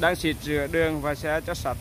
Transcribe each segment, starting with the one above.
đang xịt rửa đường và xe cho sạch.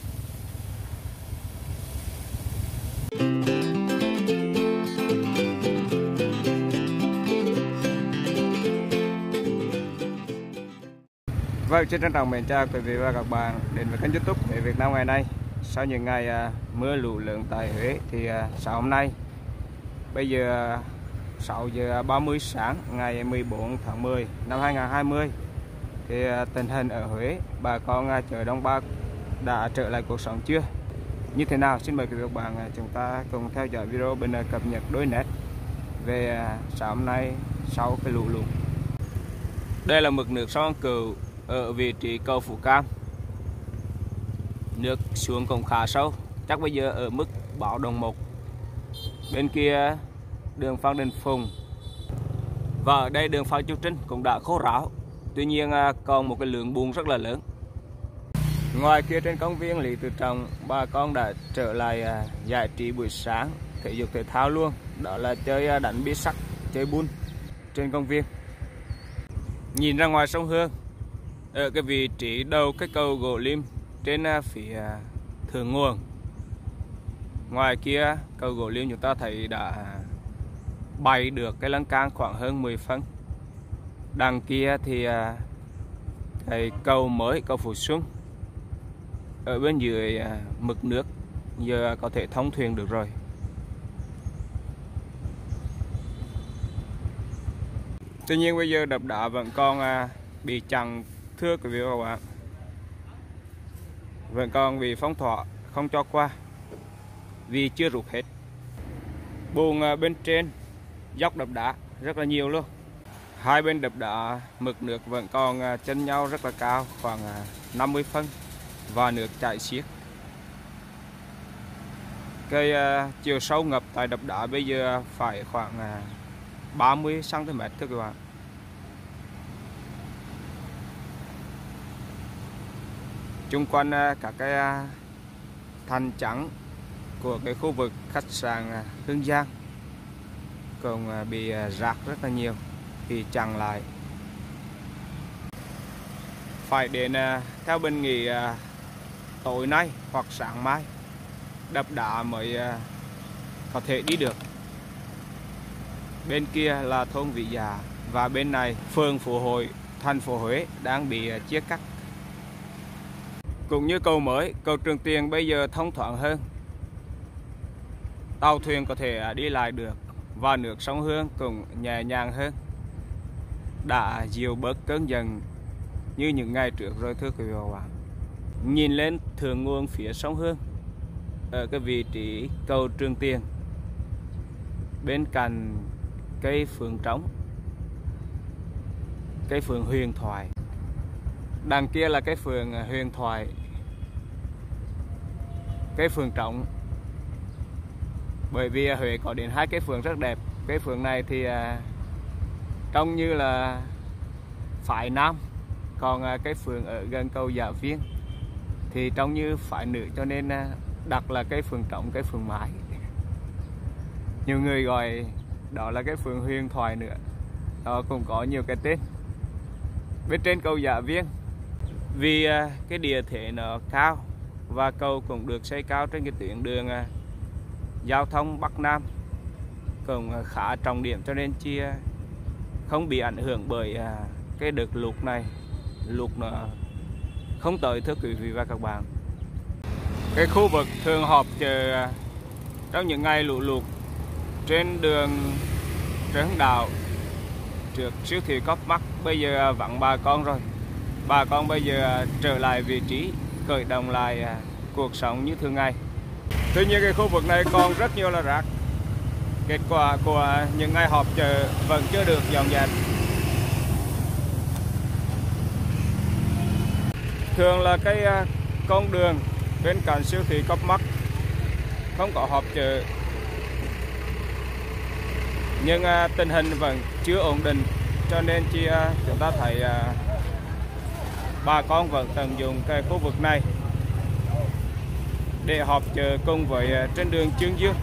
Vâng, xin trân trọng mến chào quý vị và các bạn đến với kênh YouTube Huế Việt Nam ngày nay. Sau những ngày mưa lũ lớn tại Huế thì sáng hôm nay, bây giờ 6 giờ 30 sáng ngày 14 tháng 10 năm 2020 thì tình hình ở Huế, bà con chợ Đông Ba đã trở lại cuộc sống chưa? Như thế nào? Xin mời quý vị và các bạn chúng ta cùng theo dõi video bên cập nhật đôi nét về sáng hôm nay sau cái lũ lụt. Đây là mực nước sông Cửu ở vị trí cầu Phú Cam. Nước xuống cũng khá sâu, chắc bây giờ ở mức báo động 1. Bên kia đường Phan Đình Phùng và ở đây đường Phan Chu Trinh cũng đã khô ráo. Tuy nhiên còn một cái lượng bùn rất là lớn. Ngoài kia trên công viên Lý Tự Trọng, bà con đã trở lại giải trí buổi sáng, thể dục thể thao luôn. Đó là chơi đánh bi sắt, chơi bun trên công viên. Nhìn ra ngoài sông Hương, ở cái vị trí đầu cái cầu gỗ lim trên phía thượng nguồn, ngoài kia cầu gỗ lim chúng ta thấy đã bày được cái lan can khoảng hơn 10 phân. Đằng kia thì cái cầu mới, cầu Phú Xuân, ở bên dưới mực nước giờ có thể thông thuyền được rồi. Tuy nhiên bây giờ đập đá vẫn còn bị chặn, thưa quý vị và các bạn, vẫn còn bị phong tỏa không cho qua vì chưa rút hết. Bùn bên trên dốc đập đá rất là nhiều luôn. Hai bên đập đá mực nước vẫn còn chân nhau rất là cao, khoảng 50 phân và nước chảy xiết. Cái chiều sâu ngập tại đập đá bây giờ phải khoảng 30 cm thưa các bạn. Chung quanh các cái thành trắng của cái khu vực khách sạn Hương Giang cũng bị rác rất là nhiều, thì chặn lại. Phải đến theo bên nghỉ tối nay hoặc sáng mai đập đá mới có thể đi được. Bên kia là thôn Vĩ Dạ và bên này phường Phú Hội, thành phố Huế đang bị chia cắt. Cũng như cầu mới, cầu Trường Tiền bây giờ thông thoáng hơn, tàu thuyền có thể đi lại được và nước sông Hương cũng nhẹ nhàng hơn, đã dịu bớt cơn giận như những ngày trước rồi thưa quý vị và các bạn. Nhìn lên thượng nguồn phía sông Hương, ở cái vị trí cầu Trường Tiền, bên cạnh cây phượng trống, cây phượng huyền thoại, đằng kia là cái phường huyền thoại, cái phường trống. Bởi vì Huế có đến hai cái phường rất đẹp. Cái phường này thì trông như là phái nam, còn cái phường ở gần cầu Dạ Viên thì trông như phái nữ, cho nên đặt là cái phường trống, cái phường mái. Nhiều người gọi đó là cái phường huyền thoại nữa. Đó cũng có nhiều cái tên. Bên trên cầu Dạ Viên, vì cái địa thế nó cao và cầu cũng được xây cao trên cái tuyến đường giao thông Bắc Nam cũng khá trọng điểm, cho nên chia không bị ảnh hưởng bởi cái đợt lụt này. Lụt nó không tới thưa quý vị và các bạn. Cái khu vực thường họp chợ trong những ngày lũ lụt trên đường Trần Hưng Đạo trước siêu thị Copmark bây giờ vắng bà con rồi. Bà con bây giờ trở lại vị trí, khởi động lại cuộc sống như thường ngày. Tuy nhiên cái khu vực này còn rất nhiều là rác. Kết quả của những ngày họp chợ vẫn chưa được dọn dẹp. Thường là cái con đường bên cạnh siêu thị Copmark không có họp chợ, nhưng tình hình vẫn chưa ổn định, cho nên chúng ta thấy bà con vẫn tận dụng cái khu vực này để họp chợ cùng với trên đường Chương Dương.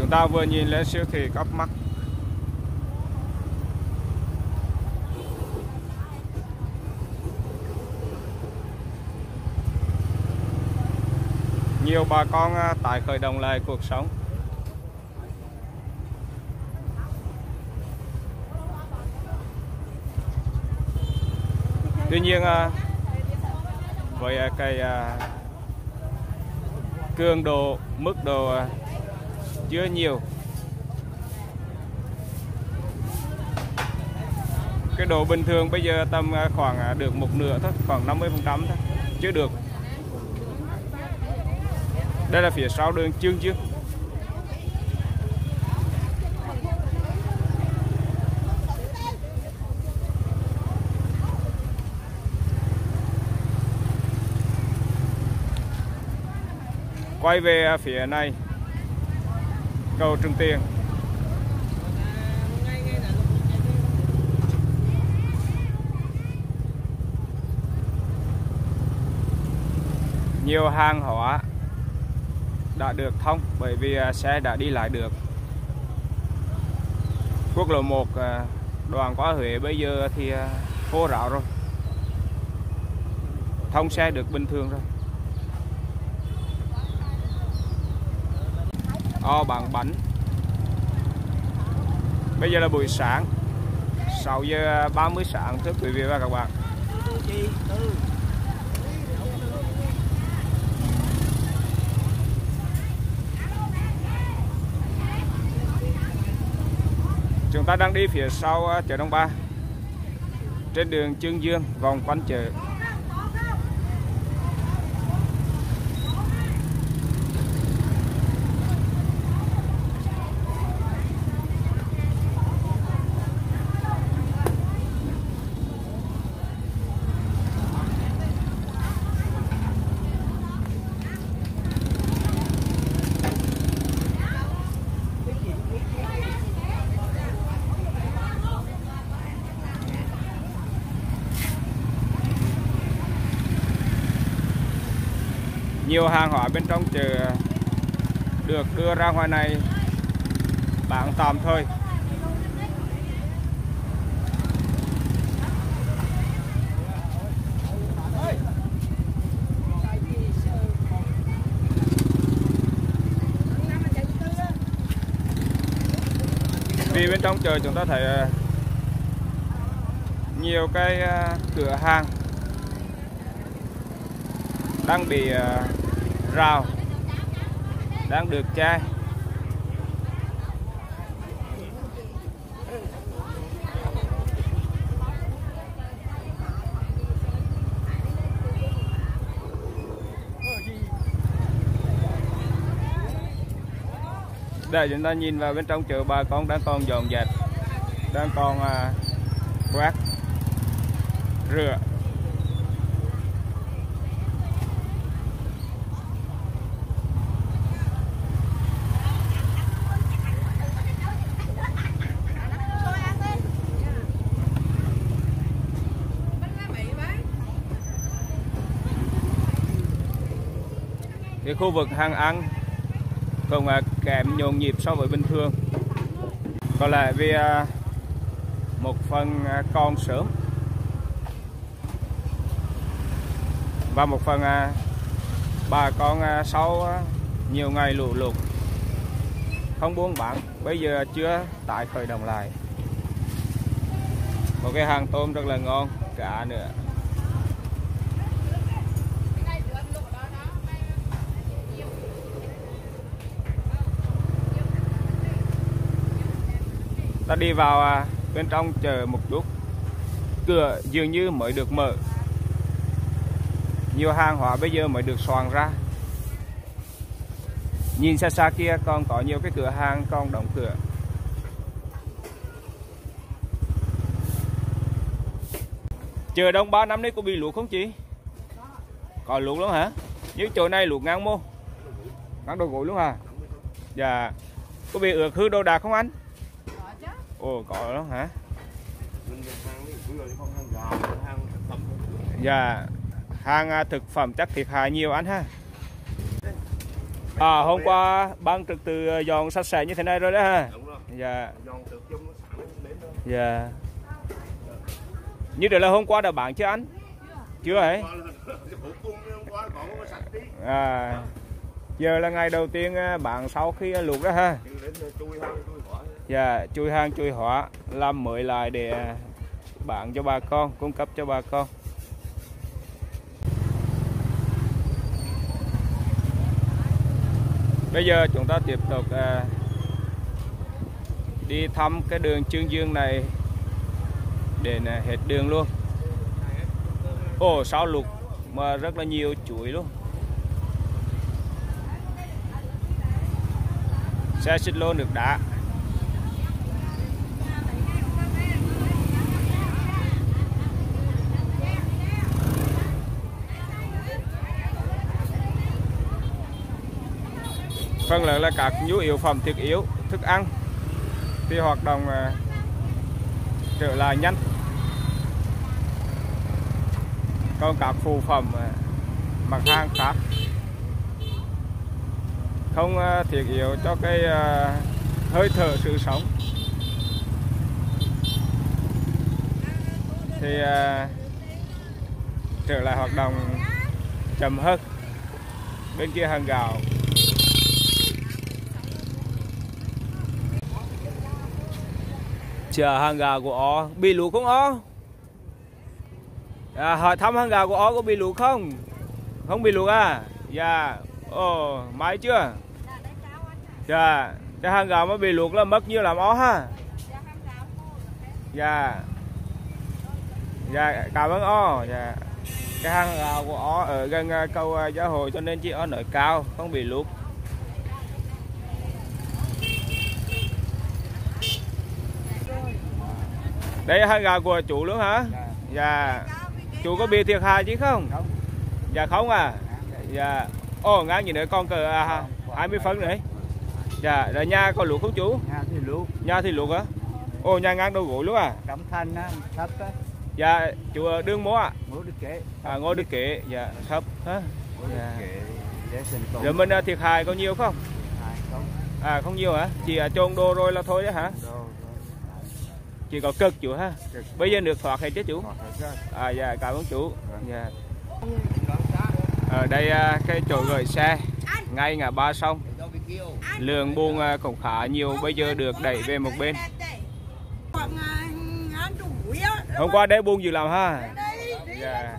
Chúng ta vừa nhìn lên siêu thị Cop Mart. Nhiều bà con tái khởi động lại cuộc sống. Tuy nhiên với cái cường độ, mức độ chưa nhiều, cái độ bình thường bây giờ tầm khoảng được một nửa thôi, khoảng 50% thôi, chưa được. Đây là phía sau đường Chương Dương. Quay về phía này, cầu Trường Tiền. Nhiều hàng hóa đã được thông bởi vì xe đã đi lại được. Quốc lộ 1 đoạn qua Huế bây giờ thì khô ráo rồi, thông xe được bình thường rồi. Bán bánh. Bây giờ là buổi sáng 6 giờ 30 sáng thưa quý vị và các bạn. Chúng ta đang đi phía sau chợ Đông Ba, trên đường Chương Dương vòng quanh chợ. Nhiều hàng hóa bên trong chợ được đưa ra ngoài này bán tạm thời. Vì bên trong chợ chúng ta thấy nhiều cái cửa hàng đang bị rào, đang được che. Để chúng ta nhìn vào bên trong chợ, bà con đang còn dọn dẹp, đang còn quét rửa. Cái khu vực hàng ăn cũng kém nhộn nhịp so với bình thường. Có lẽ vì một phần còn sớm và một phần bà con sau nhiều ngày lũ lụt không buôn bán, bây giờ chưa tái khởi động lại. Một cái hàng tôm rất là ngon, cá nữa. Ta đi vào bên trong chợ một chút, cửa dường như mới được mở, nhiều hàng hóa bây giờ mới được soạn ra. Nhìn xa xa kia còn có nhiều cái cửa hàng còn đóng cửa. Chợ Đông Ba năm nay có bị lụt không chị? Có lụt lắm hả? Như chỗ này lụt ngang mô, ngang đầu gối luôn hả? Dạ. Có bị ướt hư đồ đạc không anh? Ồ, có đó hả? Dạ, hàng thực phẩm chắc thiệt hại nhiều anh ha. À, hôm qua ban trực tự dọn sạch sẽ như thế này rồi đó ha. Đúng rồi. Dạ. Dọn trực chung nó sẵn đến đó. Dạ. Như vậy là hôm qua đã bán chưa anh? Chưa ấy? À, giờ là ngày đầu tiên bán sau khi luộc đó ha. Dạ, chui hang chui hỏa làm mới lại để bán cho bà con, cung cấp cho bà con. Bây giờ chúng ta tiếp tục đi thăm cái đường Chương Dương này để hết đường luôn. Ồ, sao lục mà rất là nhiều chuối luôn. Xe xích lô nước đá. Phần lớn là các nhu yếu phẩm thiết yếu, thức ăn thì hoạt động trở lại nhanh. Còn các phụ phẩm mặt hàng khác không thiết yếu cho cái hơi thở sự sống thì trở lại hoạt động chậm hơn. Bên kia hàng gạo. Chờ hàng gạo của ó bị lũ không ó? Hỏi thăm hàng gạo của ó có bị lũ không? Không bị lũ à? Dạ. Ồ, máy chưa? Dạ. Cái hàng gạo mà bị lũ là mất nhiều lắm ó ha? Dạ. Dạ, cảm ơn ó. Dạ. Cái hàng gạo của ó ở gần cầu Gia Hội cho nên chị ó nói cao, không bị lũ. Đây hàng gạo của chủ luôn hả? Dạ. Chủ có bị thiệt hại chứ không? Không. Dạ không à? Dạ. Ồ, ngang gì nữa con cờ 20 phân nữa. Dạ, rồi nhà có luộc không chú? Nhà thì luộc. Nhà thì luộc á? Ồ, nhà ngang đồ gối luôn à? Cẩm Thanh á, thấp á. Dạ, chú ở đường Mố ạ? Ngô Đức Kế. À, Ngô Đức Kế, dạ, thấp hả? Dạ. Rồi mình thiệt hại có nhiều không? Không. À, không nhiều hả? Chỉ chôn đồ rồi là thôi đấy hả? Chỉ có cực chú ha. Bây giờ nước thoát hay chứ chú? À, dạ, cảm ơn chú. Dạ. Ở đây cái chỗ gửi xe ngay ngã ba sông, lượng buôn cũng khá nhiều, bây giờ được đẩy về một bên. Hôm qua đấy buôn dữ lắm ha. Dạ.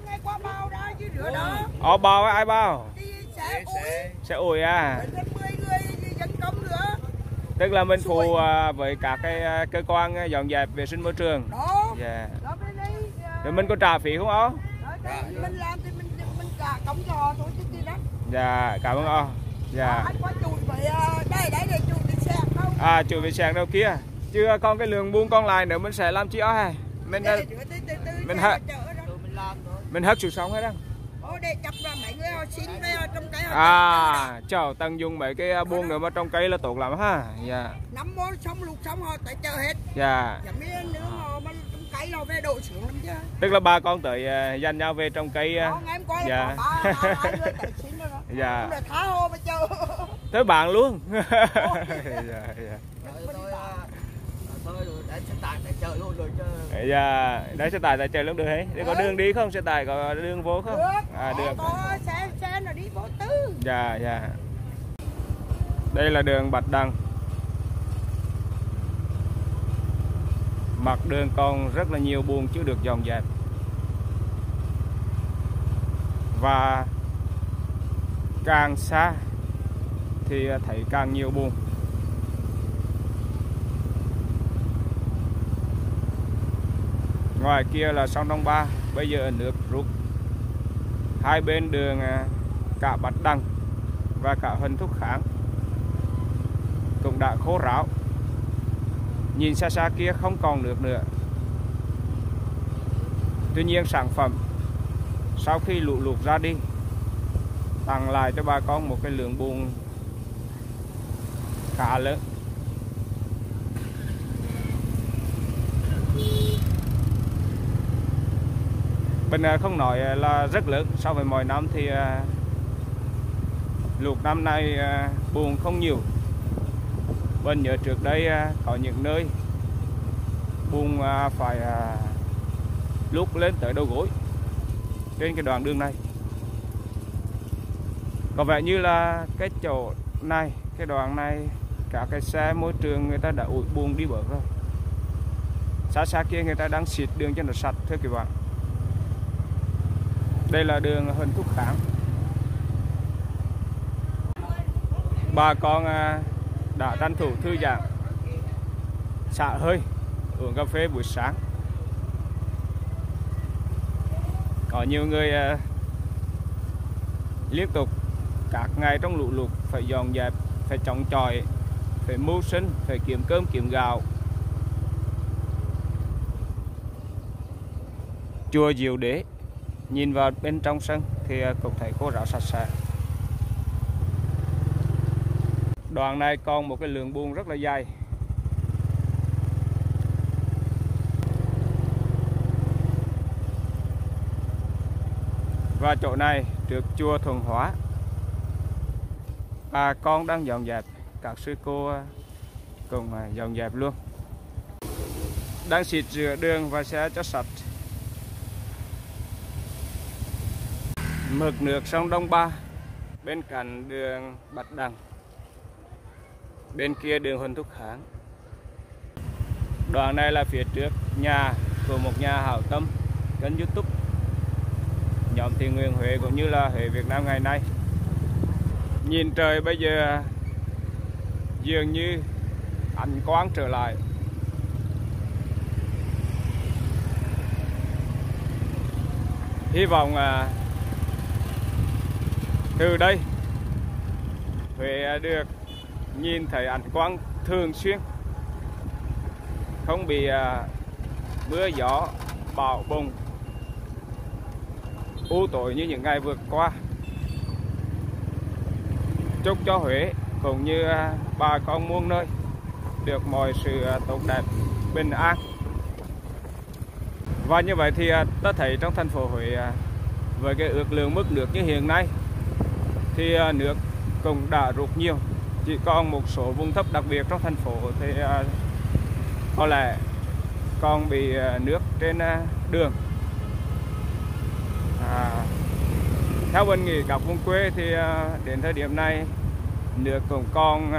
Ó bao ai bao? Xe ủi à? Tức là mình phụ với các cái cơ quan dọn dẹp vệ sinh môi trường. Dạ. Rồi mình có trả phí không ó? Mình làm thì mình trả công cho thôi chứ gì đó. Dạ, cảm ơn ó. Dạ. Anh có chùi vậy đây để chùi đi xe không? À, chùi về xe đâu kia. Chứ còn cái lượng buôn còn lại nữa mình sẽ làm chi ó hay? Mình hất sự sống hết đó. Để chập ra mấy người họ xin về trong cây họ. À, chờ tận dụng mấy cái buông nữa mà trong cây là tốt lắm ha. Dạ. Nắm món xong lục xong họ tới chờ hết. Dạ. Chẳng biết nữa họ mà trong cây họ về đổ xuống lắm chứ. Tức là bà con tới dành nhau về trong cây. Em coi dạ. Ba người tới xin rồi đó. Dạ. Không thả hồ mà chờ. Tới bạn luôn. Dạ, dạ. Dạ, đấy xe tải tại chợ luôn được hết. Để có đường đi không? Xe tải có đường vô không? Được. À, được. Có xe nó đi vô tư. Dạ, dạ. Đây là đường Bạch Đằng. Mặt đường còn rất là nhiều buồng chưa được dọn dẹp. Và càng xa thì thấy càng nhiều buồng. Ngoài kia là sông Đông Ba, bây giờ nước rút. Hai bên đường cả Bạch Đằng và cả Huỳnh Thúc Kháng cũng đã khô ráo. Nhìn xa xa kia không còn nước nữa. Tuy nhiên sản phẩm sau khi lũ lụt ra đi tặng lại cho bà con một cái lượng buồng khá lớn. Mình không nói là rất lớn, so với mọi năm thì lụt năm nay buồn không nhiều. Bên nhớ trước đây có những nơi buồn phải lút lên tới đầu gối trên cái đoạn đường này. Có vẻ như là cái chỗ này, cái đoạn này cả cái xe môi trường người ta đã ủi buông đi bớt rồi. Xa xa kia người ta đang xịt đường cho nó sạch thưa các bạn. Đây là đường Huỳnh Thúc Kháng. Bà con đã tranh thủ thư giãn, xả hơi, uống cà phê buổi sáng. Có nhiều người liên tục các ngày trong lũ lụt phải dọn dẹp, phải chống chọi, phải mưu sinh, phải kiếm cơm kiếm gạo. Chùa Diệu Đế nhìn vào bên trong sân thì cũng thấy khô ráo sạch sẽ. Đoạn này còn một cái lượng bùn rất là dài. Và chỗ này trước chùa Thuận Hóa, bà con đang dọn dẹp, các sư cô cùng dọn dẹp luôn, đang xịt rửa đường và xe cho sạch. Mực nước sông Đông Ba bên cạnh đường Bạch Đằng, bên kia đường Huỳnh Thúc Kháng. Đoạn này là phía trước nhà của một nhà hảo tâm kênh YouTube nhóm Thiện Nguyện Huế cũng như là Huế Việt Nam ngày nay. Nhìn trời bây giờ dường như ánh quang trở lại. Hy vọng từ đây Huế được nhìn thấy ánh quang thường xuyên, không bị mưa gió bão bùng u tối như những ngày vừa qua. Chúc cho Huế cũng như bà con muôn nơi được mọi sự tốt đẹp, bình an. Và như vậy thì ta thấy trong thành phố Huế với cái ước lượng mức nước như hiện nay thì nước cũng đã rút nhiều. Chỉ còn một số vùng thấp đặc biệt trong thành phố thì có lẽ còn bị nước trên đường. Theo mình nghĩ các vùng quê thì đến thời điểm này nước cũng còn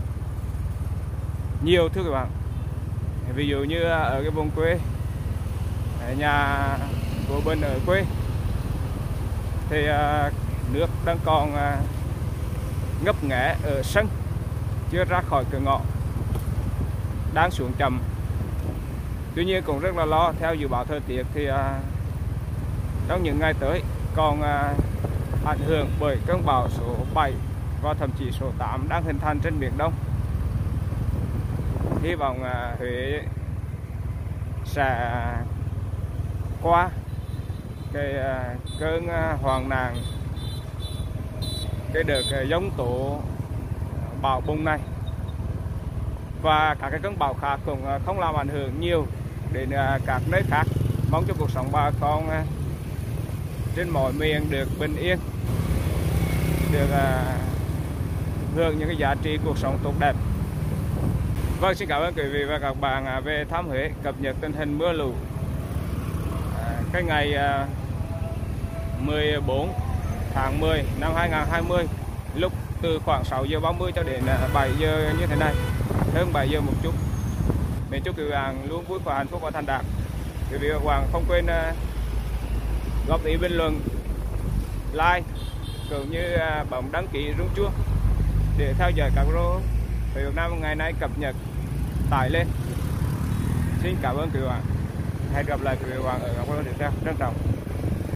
nhiều thưa các bạn. Ví dụ như ở cái vùng quê, nhà của bên ở quê thì nước đang còn ngấp nghé ở sân, chưa ra khỏi cửa ngõ, đang xuống chậm. Tuy nhiên cũng rất là lo, theo dự báo thời tiết thì trong những ngày tới còn ảnh hưởng bởi cơn bão số 7 và thậm chí số 8 đang hình thành trên Biển Đông. Hy vọng Huế sẽ qua cái cơn hoạn nạn, cái đợt giông tố bão bùng này, và các cái cơn bão khác cũng không làm ảnh hưởng nhiều đến các nơi khác. Mong cho cuộc sống bà con trên mọi miền được bình yên, được hưởng những cái giá trị cuộc sống tốt đẹp. Vâng, xin cảm ơn quý vị và các bạn về thăm Huế, cập nhật tình hình mưa lũ cái ngày 14 tháng 10 năm 2020, lúc từ khoảng 6 giờ 30 cho đến 7 giờ như thế này, hơn 7 giờ một chút. Mình chúc quý vị luôn vui khỏe, hạnh phúc và thành đạt. Quý vị và các bạn không quên góp ý, bình luận, like cũng như bấm đăng ký rung chuông để theo dõi các video Huế Việt Nam ngày nay cập nhật tải lên. Xin cảm ơn quý bạn. Hẹn gặp lại quý bạn ở các video tiếp theo. Trân trọng.